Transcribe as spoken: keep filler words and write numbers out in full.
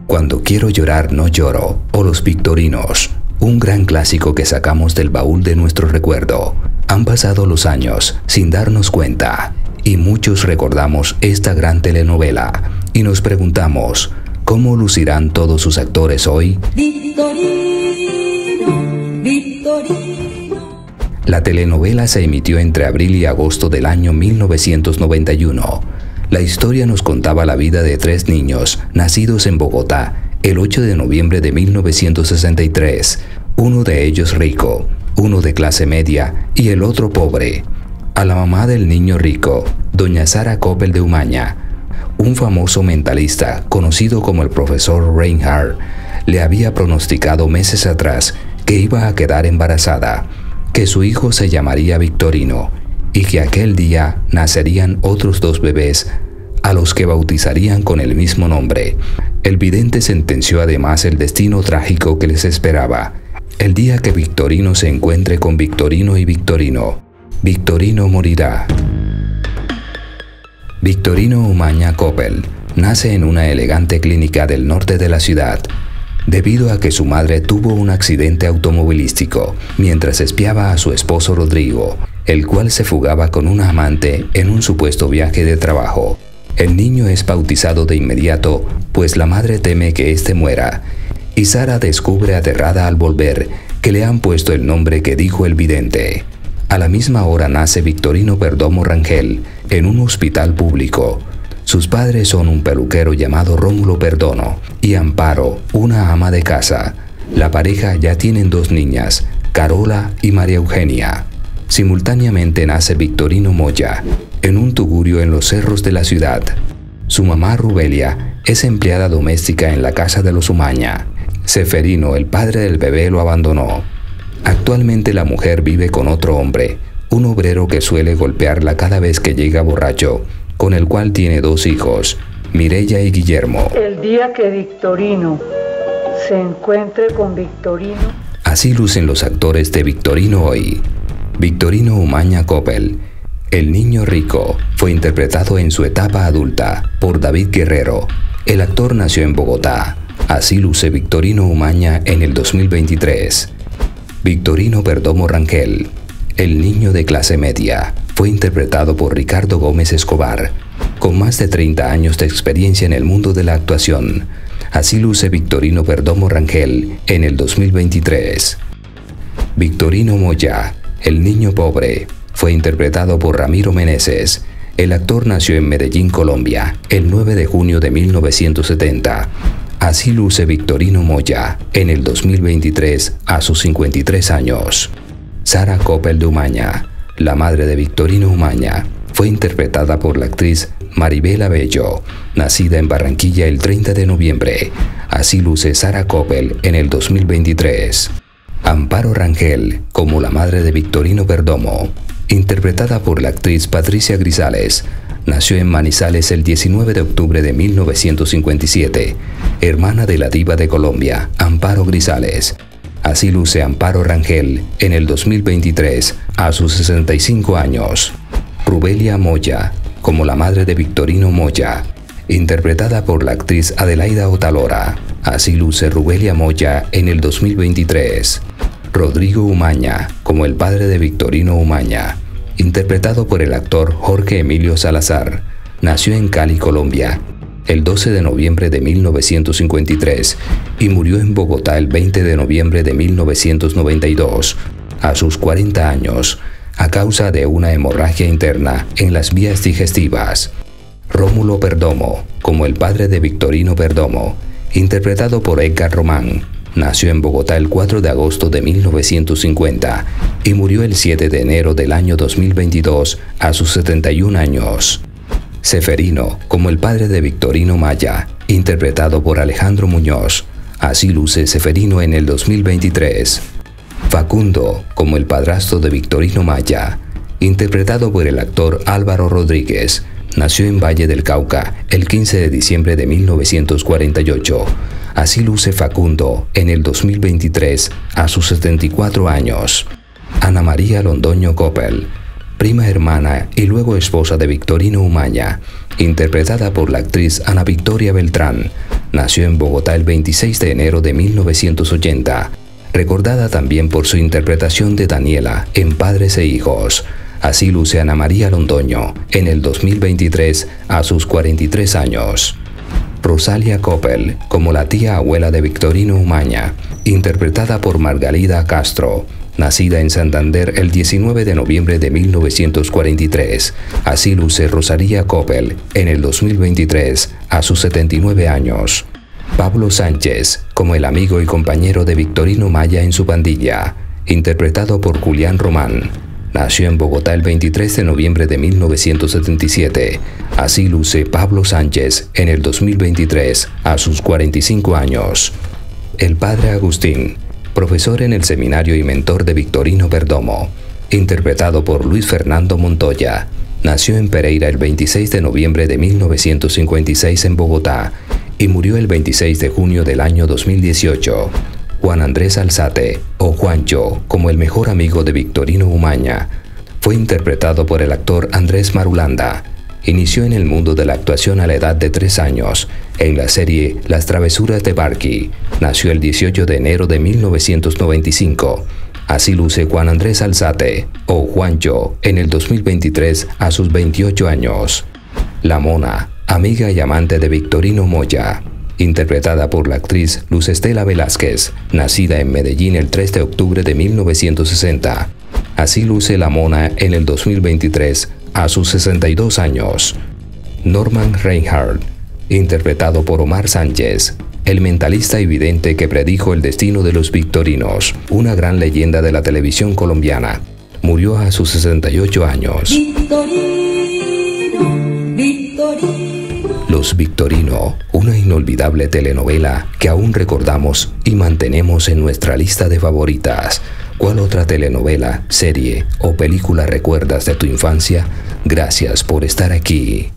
Cuando quiero llorar no lloro, o Los Victorinos, un gran clásico que sacamos del baúl de nuestro recuerdo. Han pasado los años sin darnos cuenta, y muchos recordamos esta gran telenovela, y nos preguntamos, ¿cómo lucirán todos sus actores hoy? Victorino, Victorino. La telenovela se emitió entre abril y agosto del año mil novecientos noventa y uno. La historia nos contaba la vida de tres niños nacidos en Bogotá el ocho de noviembre de mil novecientos sesenta y tres, uno de ellos rico, uno de clase media y el otro pobre. A la mamá del niño rico, doña Sara Coppel de Umaña, un famoso mentalista conocido como el profesor Reinhardt, le había pronosticado meses atrás que iba a quedar embarazada, que su hijo se llamaría Victorino y que aquel día nacerían otros dos bebés a los que bautizarían con el mismo nombre. El vidente sentenció además el destino trágico que les esperaba. El día que Victorino se encuentre con Victorino y Victorino, Victorino morirá. Victorino Umaña Coppel nace en una elegante clínica del norte de la ciudad, debido a que su madre tuvo un accidente automovilístico mientras espiaba a su esposo Rodrigo, el cual se fugaba con una amante en un supuesto viaje de trabajo. El niño es bautizado de inmediato, pues la madre teme que éste muera, y Sara descubre aterrada al volver que le han puesto el nombre que dijo el vidente. A la misma hora nace Victorino Perdomo Rangel en un hospital público. Sus padres son un peluquero llamado Rómulo Perdomo y Amparo, una ama de casa. La pareja ya tienen dos niñas, Carola y María Eugenia. Simultáneamente nace Victorino Moya, en un tugurio en los cerros de la ciudad. Su mamá Rubelia es empleada doméstica en la casa de los Umaña. Seferino, el padre del bebé, lo abandonó. Actualmente la mujer vive con otro hombre, un obrero que suele golpearla cada vez que llega borracho, con el cual tiene dos hijos, Mireya y Guillermo. El día que Victorino se encuentre con Victorino. Así lucen los actores de Victorino hoy. Victorino Umaña Coppel, el niño rico, fue interpretado en su etapa adulta por David Guerrero. El actor nació en Bogotá. Así luce Victorino Umaña en el dos mil veintitrés. Victorino Perdomo Rangel, el niño de clase media, fue interpretado por Ricardo Gómez Escobar, con más de treinta años de experiencia en el mundo de la actuación. Así luce Victorino Perdomo Rangel en el dos mil veintitrés. Victorino Moya, el niño pobre, fue interpretado por Ramiro Meneses. El actor nació en Medellín, Colombia, el nueve de junio de mil novecientos setenta. Así luce Victorino Moya en el dos mil veintitrés a sus cincuenta y tres años. Sara Coppel de Umaña, la madre de Victorino Umaña, fue interpretada por la actriz Maribela Bello, nacida en Barranquilla el treinta de noviembre. Así luce Sara Coppel en el dos mil veintitrés. Amparo Rangel, como la madre de Victorino Perdomo, interpretada por la actriz Patricia Grisales, nació en Manizales el diecinueve de octubre de mil novecientos cincuenta y siete, hermana de la diva de Colombia, Amparo Grisales. Así luce Amparo Rangel en el dos mil veintitrés a sus sesenta y cinco años. Rubelia Moya, como la madre de Victorino Moya, interpretada por la actriz Adelaida Otalora. Así luce Rubelia Moya en el dos mil veintitrés. Rodrigo Umaña, como el padre de Victorino Umaña, interpretado por el actor Jorge Emilio Salazar, nació en Cali, Colombia, el doce de noviembre de mil novecientos cincuenta y tres y murió en Bogotá el veinte de noviembre de mil novecientos noventa y dos, a sus cuarenta años, a causa de una hemorragia interna en las vías digestivas. Rómulo Perdomo, como el padre de Victorino Perdomo, interpretado por Edgar Román, nació en Bogotá el cuatro de agosto de mil novecientos cincuenta y murió el siete de enero del año dos mil veintidós a sus setenta y un años. Seferino, como el padre de Victorino Maya, interpretado por Alejandro Muñoz. Así luce Seferino en el dos mil veintitrés. Facundo, como el padrastro de Victorino Maya, interpretado por el actor Álvaro Rodríguez, nació en Valle del Cauca el quince de diciembre de mil novecientos cuarenta y ocho. Así luce Facundo en el dos mil veintitrés a sus setenta y cuatro años. Ana María Londoño Coppel, prima hermana y luego esposa de Victorino Umaña, interpretada por la actriz Ana Victoria Beltrán, Nació en Bogotá el veintiséis de enero de mil novecientos ochenta, recordada también por su interpretación de Daniela en Padres e Hijos. Así luce Ana María Londoño en el dos mil veintitrés a sus cuarenta y tres años. Rosalia Coppel como la tía abuela de Victorino Umaña, interpretada por Margalida Castro, nacida en Santander el diecinueve de noviembre de mil novecientos cuarenta y tres. Así luce Rosalia Coppel en el dos mil veintitrés a sus setenta y nueve años. Pablo Sánchez como el amigo y compañero de Victorino Maya en su pandilla, interpretado por Julián Román. Nació en Bogotá el veintitrés de noviembre de mil novecientos setenta y siete. Así luce Pablo Sánchez en el dos mil veintitrés a sus cuarenta y cinco años. El padre Agustín, profesor en el seminario y mentor de Victorino Perdomo, interpretado por Luis Fernando Montoya. Nació en Pereira el veintiséis de noviembre de mil novecientos cincuenta y seis en Bogotá y murió el veintiséis de junio del año dos mil dieciocho. Juan Andrés Alzate, o Juancho, como el mejor amigo de Victorino Umaña, fue interpretado por el actor Andrés Marulanda. Inició en el mundo de la actuación a la edad de tres años, en la serie Las travesuras de Barky. Nació el dieciocho de enero de mil novecientos noventa y cinco. Así luce Juan Andrés Alzate, o Juancho, en el dos mil veintitrés a sus veintiocho años. La Mona, amiga y amante de Victorino Moya, interpretada por la actriz Luz Estela Velázquez, nacida en Medellín el tres de octubre de mil novecientos sesenta. Así luce la Mona en el dos mil veintitrés a sus sesenta y dos años. Norman Reinhardt, interpretado por Omar Sánchez, el mentalista y vidente que predijo el destino de los victorinos, una gran leyenda de la televisión colombiana, murió a sus sesenta y ocho años. Victorino, Victorino. Los Victorino, una inolvidable telenovela que aún recordamos y mantenemos en nuestra lista de favoritas. ¿Cuál otra telenovela, serie o película recuerdas de tu infancia? Gracias por estar aquí.